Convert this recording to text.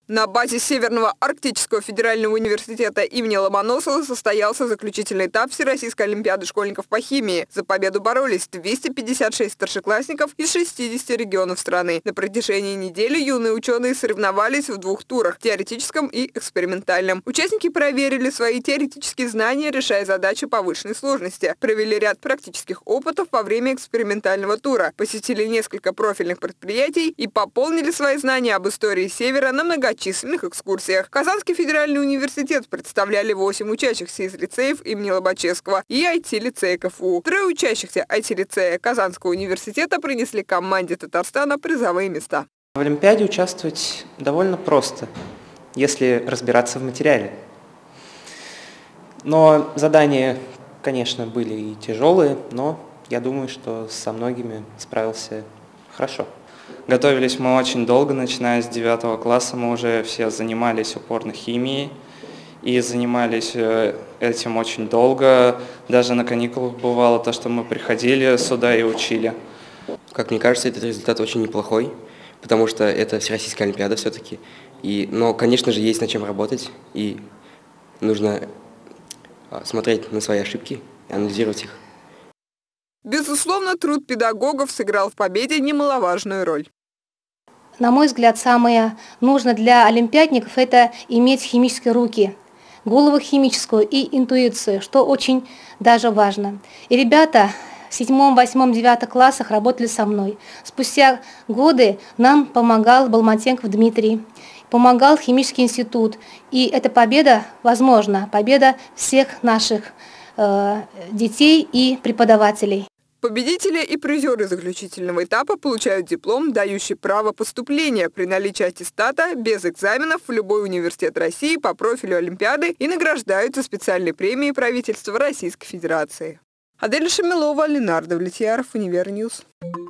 На базе Северного арктического федерального университета имени Ломоносова состоялся заключительный этап Всероссийской олимпиады школьников по химии. За победу боролись 256 старшеклассников из 60 регионов страны. На протяжении недели юные ученые соревновались в двух турах – теоретическом и экспериментальном. Участники проверили свои теоретические знания, решая задачи повышенной сложности. Провели ряд практических опытов во время экспериментального тура, посетили несколько профильных предприятий и пополнили свои знания об истории Севера на многочисленных экскурсиях. Казанский федеральный университет представляли 8 учащихся из лицеев имени Лобачевского и IT-лицея КФУ. 3 учащихся IT-лицея Казанского университета принесли команде Татарстана призовые места. В Олимпиаде участвовать довольно просто, если разбираться в материале. Но задания, конечно, были и тяжелые, но я думаю, что со многими справился хорошо. Готовились мы очень долго, начиная с 9 класса. Мы уже все занимались упорно химией и занимались этим очень долго. Даже на каникулах бывало то, что мы приходили сюда и учили. Как мне кажется, этот результат очень неплохой, потому что это Всероссийская олимпиада все-таки. Но, конечно же, есть над чем работать, и нужно смотреть на свои ошибки и анализировать их. Безусловно, труд педагогов сыграл в победе немаловажную роль. На мой взгляд, самое нужное для олимпиадников – это иметь химические руки, голову химическую и интуицию, что очень даже важно. И ребята в 7, 8, 9 классах работали со мной. Спустя годы нам помогал Балматенков Дмитрий, помогал химический институт. И эта победа, возможно, победа всех наших детей и преподавателей. Победители и призеры заключительного этапа получают диплом, дающий право поступления при наличии аттестата без экзаменов в любой университет России по профилю Олимпиады и награждаются специальной премией правительства Российской Федерации. Адель Шамилова, Ленардо Влетьяров, Универньюз.